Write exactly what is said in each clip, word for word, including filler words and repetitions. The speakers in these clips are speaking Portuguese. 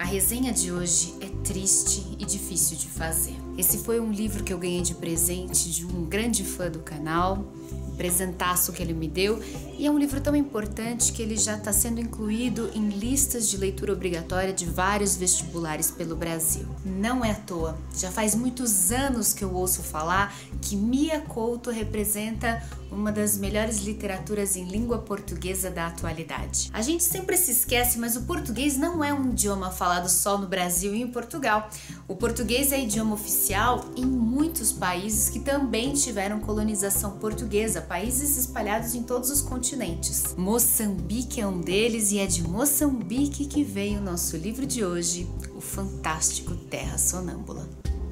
resenha de hoje é triste e difícil de fazer. Esse foi um livro que eu ganhei de presente de um grande fã do canal, um presentaço que ele me deu, e é um livro tão importante que ele já está sendo incluído em listas de leitura obrigatória de vários vestibulares pelo Brasil. Não é à toa, já faz muitos anos que eu ouço falar que Mia Couto representa uma das melhores literaturas em língua portuguesa da atualidade. A gente sempre se esquece, mas o português não é um idioma falado só no Brasil e em Portugal. O português é idioma oficial em muitos países que também tiveram colonização portuguesa, países espalhados em todos os continentes. Moçambique é um deles e é de Moçambique que veio o nosso livro de hoje, o fantástico Terra Sonâmbula.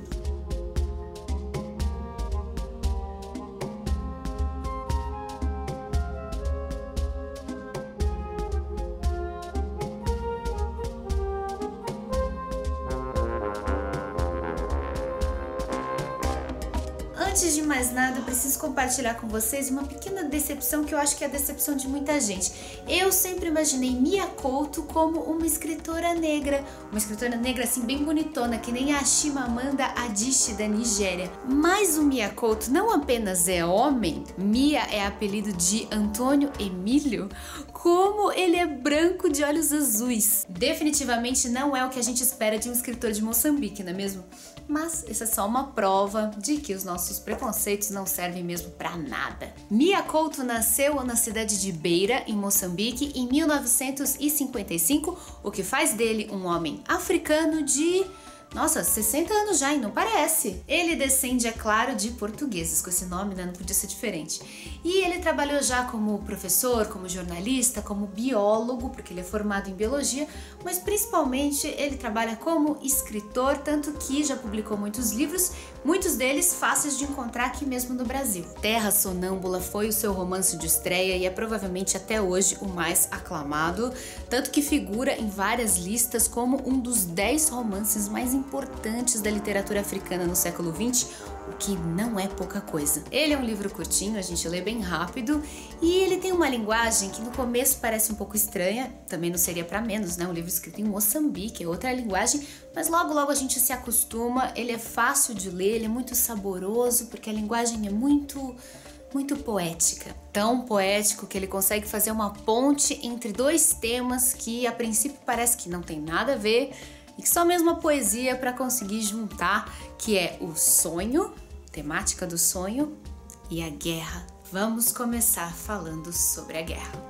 Antes de mais nada, eu preciso compartilhar com vocês uma pequena decepção que eu acho que é a decepção de muita gente. Eu sempre imaginei Mia Couto como uma escritora negra, uma escritora negra assim bem bonitona, que nem a Chimamanda Adichie da Nigéria. Mas o Mia Couto não apenas é homem, Mia é apelido de Antônio Emílio, como ele é branco de olhos azuis. Definitivamente não é o que a gente espera de um escritor de Moçambique, não é mesmo? Mas essa é só uma prova de que os nossos preconceitos não servem mesmo pra nada. Mia Couto nasceu na cidade de Beira, em Moçambique, em mil novecentos e cinquenta e cinco, o que faz dele um homem africano de... Nossa, sessenta anos já, e não parece. Ele descende, é claro, de portugueses, com esse nome, né? Não podia ser diferente. E ele trabalhou já como professor, como jornalista, como biólogo, porque ele é formado em biologia, mas principalmente ele trabalha como escritor, tanto que já publicou muitos livros, muitos deles fáceis de encontrar aqui mesmo no Brasil. Terra Sonâmbula foi o seu romance de estreia e é provavelmente até hoje o mais aclamado, tanto que figura em várias listas como um dos dez romances mais importantes da literatura africana no século vinte, o que não é pouca coisa. Ele é um livro curtinho, a gente lê bem rápido, e ele tem uma linguagem que no começo parece um pouco estranha, também não seria para menos, né? Um livro escrito em Moçambique, é outra linguagem, mas logo logo a gente se acostuma, ele é fácil de ler, ele é muito saboroso, porque a linguagem é muito... muito poética. Tão poético que ele consegue fazer uma ponte entre dois temas que a princípio parece que não tem nada a ver e que só mesmo a poesia para conseguir juntar, que é o sonho, temática do sonho, e a guerra. Vamos começar falando sobre a guerra.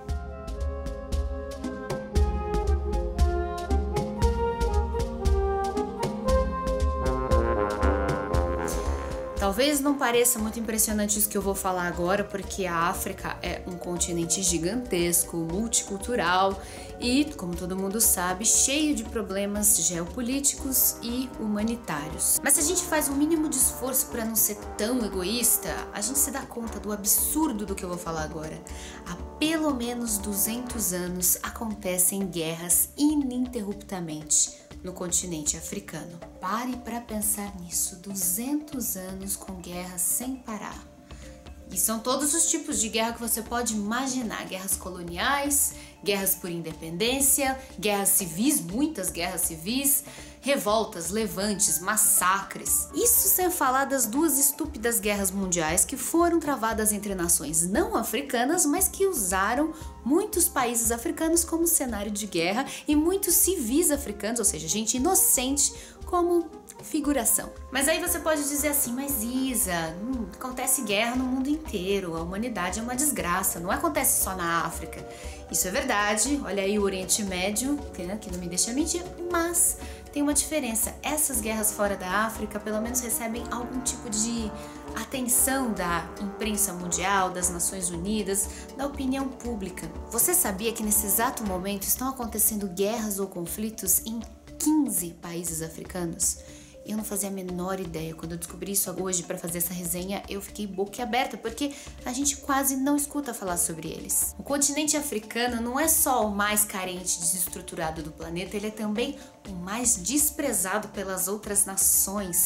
Talvez não pareça muito impressionante isso que eu vou falar agora, porque a África é um continente gigantesco, multicultural e, como todo mundo sabe, cheio de problemas geopolíticos e humanitários. Mas se a gente faz o mínimo de esforço para não ser tão egoísta, a gente se dá conta do absurdo do que eu vou falar agora. Há pelo menos duzentos anos acontecem guerras ininterruptamente no continente africano. Pare para pensar nisso, duzentos anos com guerras sem parar. E são todos os tipos de guerra que você pode imaginar, guerras coloniais, guerras por independência, guerras civis, muitas guerras civis, revoltas, levantes, massacres. Isso sem falar das duas estúpidas guerras mundiais que foram travadas entre nações não africanas, mas que usaram muitos países africanos como cenário de guerra e muitos civis africanos, ou seja, gente inocente, como figuração. Mas aí você pode dizer assim, mas Isa, hum, acontece guerra no mundo inteiro, a humanidade é uma desgraça, não acontece só na África. Isso é verdade, olha aí o Oriente Médio, que não me deixa mentir, mas tem uma diferença. Essas guerras fora da África pelo menos recebem algum tipo de atenção da imprensa mundial, das Nações Unidas, da opinião pública. Você sabia que nesse exato momento estão acontecendo guerras ou conflitos em quinze países africanos? Eu não fazia a menor ideia. Quando eu descobri isso hoje para fazer essa resenha, eu fiquei boquiaberta, porque a gente quase não escuta falar sobre eles. O continente africano não é só o mais carente e desestruturado do planeta, ele é também o mais desprezado pelas outras nações.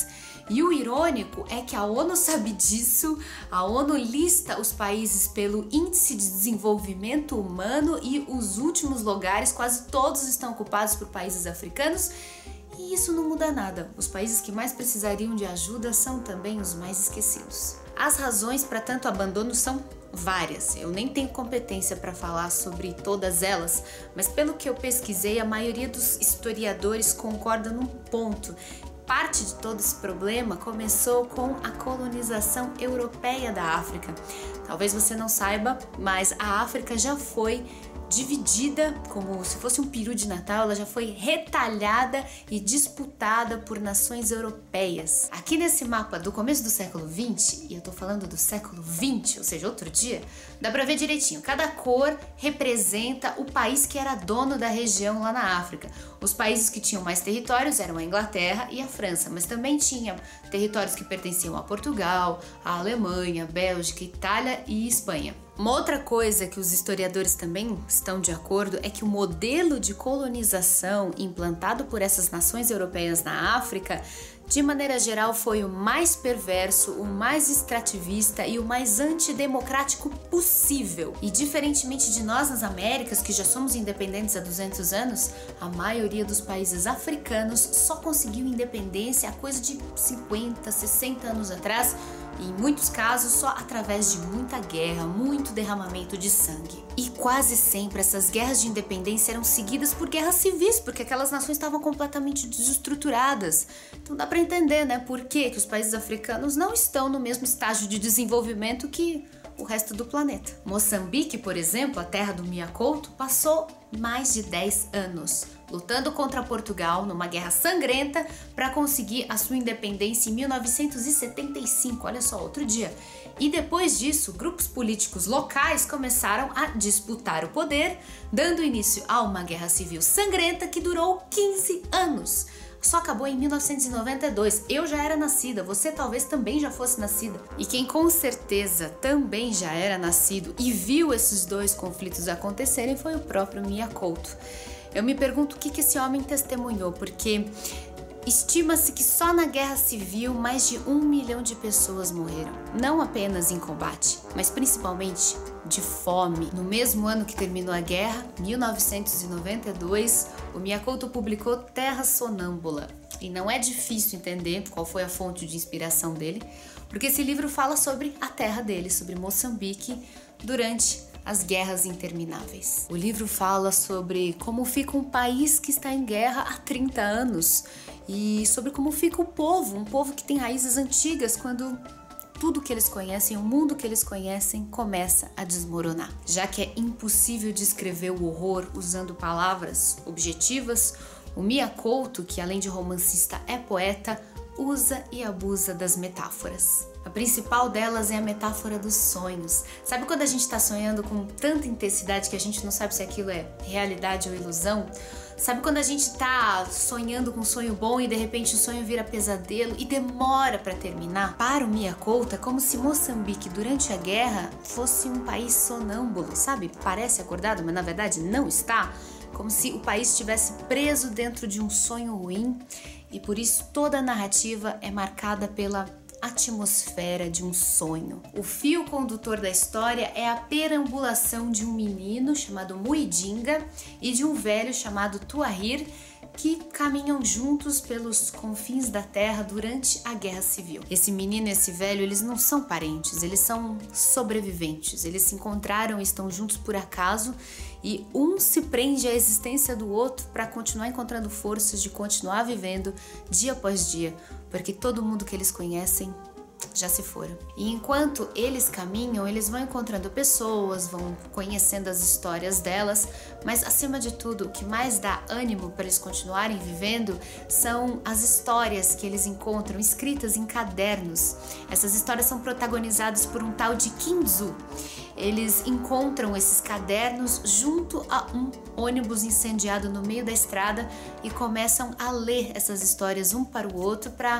E o irônico é que a ONU sabe disso, a ONU lista os países pelo Índice de Desenvolvimento Humano e os últimos lugares quase todos estão ocupados por países africanos. E isso não muda nada. Os países que mais precisariam de ajuda são também os mais esquecidos. As razões para tanto abandono são várias. Eu nem tenho competência para falar sobre todas elas, mas pelo que eu pesquisei, a maioria dos historiadores concorda num ponto. Parte de todo esse problema começou com a colonização europeia da África. Talvez você não saiba, mas a África já foi dividida como se fosse um peru de Natal, ela já foi retalhada e disputada por nações europeias. Aqui nesse mapa do começo do século vinte, e eu tô falando do século vinte, ou seja, outro dia, dá pra ver direitinho. Cada cor representa o país que era dono da região lá na África. Os países que tinham mais territórios eram a Inglaterra e a França, mas também tinha territórios que pertenciam a Portugal, a Alemanha, Bélgica, Itália e Espanha. Uma outra coisa que os historiadores também estão de acordo é que o modelo de colonização implantado por essas nações europeias na África, de maneira geral, foi o mais perverso, o mais extrativista e o mais antidemocrático possível. E diferentemente de nós nas Américas, que já somos independentes há duzentos anos, a maioria dos países africanos só conseguiu independência há coisa de cinquenta, sessenta anos atrás, e em muitos casos só através de muita guerra, muito derramamento de sangue. E quase sempre essas guerras de independência eram seguidas por guerras civis, porque aquelas nações estavam completamente desestruturadas. Então dá para entender, né, por que que os países africanos não estão no mesmo estágio de desenvolvimento que o resto do planeta. Moçambique, por exemplo, a terra do Mia Couto, passou mais de dez anos lutando contra Portugal numa guerra sangrenta para conseguir a sua independência em mil novecentos e setenta e cinco, olha só, outro dia. E depois disso, grupos políticos locais começaram a disputar o poder, dando início a uma guerra civil sangrenta que durou quinze anos. Só acabou em mil novecentos e noventa e dois. Eu já era nascida, você talvez também já fosse nascida. E quem com certeza também já era nascido e viu esses dois conflitos acontecerem foi o próprio Mia Couto. Eu me pergunto o que que esse homem testemunhou, porque estima-se que só na guerra civil mais de um milhão de pessoas morreram. Não apenas em combate, mas principalmente de fome. No mesmo ano que terminou a guerra, mil novecentos e noventa e dois, o Mia Couto publicou Terra Sonâmbula. E não é difícil entender qual foi a fonte de inspiração dele, porque esse livro fala sobre a terra dele, sobre Moçambique, durante as guerras intermináveis. O livro fala sobre como fica um país que está em guerra há trinta anos e sobre como fica o povo, um povo que tem raízes antigas, quando tudo que eles conhecem, o mundo que eles conhecem, começa a desmoronar. Já que é impossível descrever o horror usando palavras objetivas, o Mia Couto, que além de romancista é poeta, usa e abusa das metáforas. A principal delas é a metáfora dos sonhos. Sabe quando a gente está sonhando com tanta intensidade que a gente não sabe se aquilo é realidade ou ilusão? Sabe quando a gente está sonhando com um sonho bom e de repente o sonho vira pesadelo e demora para terminar? Para o Mia Couto é como se Moçambique durante a guerra fosse um país sonâmbulo, sabe? Parece acordado, mas na verdade não está. Como se o país estivesse preso dentro de um sonho ruim e por isso toda a narrativa é marcada pela atmosfera de um sonho. O fio condutor da história é a perambulação de um menino chamado Muidinga e de um velho chamado Tuahir, que caminham juntos pelos confins da terra durante a Guerra Civil. Esse menino e esse velho, eles não são parentes, eles são sobreviventes. Eles se encontraram e estão juntos por acaso e um se prende à existência do outro para continuar encontrando forças de continuar vivendo dia após dia, porque todo mundo que eles conhecem já se foram. E enquanto eles caminham, eles vão encontrando pessoas, vão conhecendo as histórias delas, mas acima de tudo, o que mais dá ânimo para eles continuarem vivendo são as histórias que eles encontram escritas em cadernos. Essas histórias são protagonizadas por um tal de Kinzu. Eles encontram esses cadernos junto a um ônibus incendiado no meio da estrada e começam a ler essas histórias um para o outro para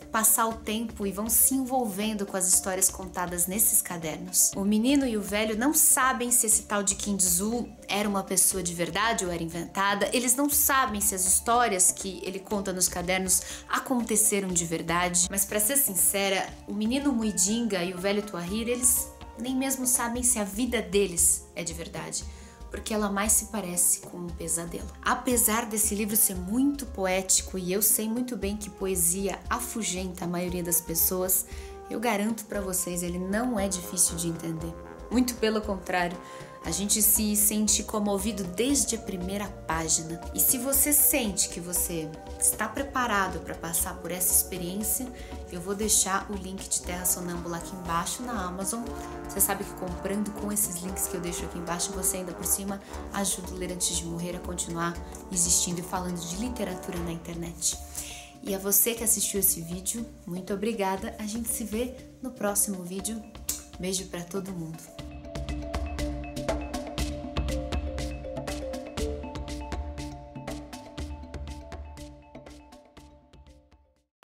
passar o tempo e vão se envolvendo com as histórias contadas nesses cadernos. O menino e o velho não sabem se esse tal de Kim Jong-un era uma pessoa de verdade ou era inventada. Eles não sabem se as histórias que ele conta nos cadernos aconteceram de verdade. Mas para ser sincera, o menino Muidinga e o velho Tuahir, eles nem mesmo sabem se a vida deles é de verdade, porque ela mais se parece com um pesadelo. Apesar desse livro ser muito poético e eu sei muito bem que poesia afugenta a maioria das pessoas, eu garanto para vocês, ele não é difícil de entender. Muito pelo contrário, a gente se sente comovido desde a primeira página. E se você sente que você está preparado para passar por essa experiência, eu vou deixar o link de Terra Sonâmbula aqui embaixo na Amazon. Você sabe que comprando com esses links que eu deixo aqui embaixo, você ainda por cima ajuda o Ler Antes de Morrer a continuar existindo e falando de literatura na internet. E a você que assistiu esse vídeo, muito obrigada. A gente se vê no próximo vídeo. Beijo para todo mundo.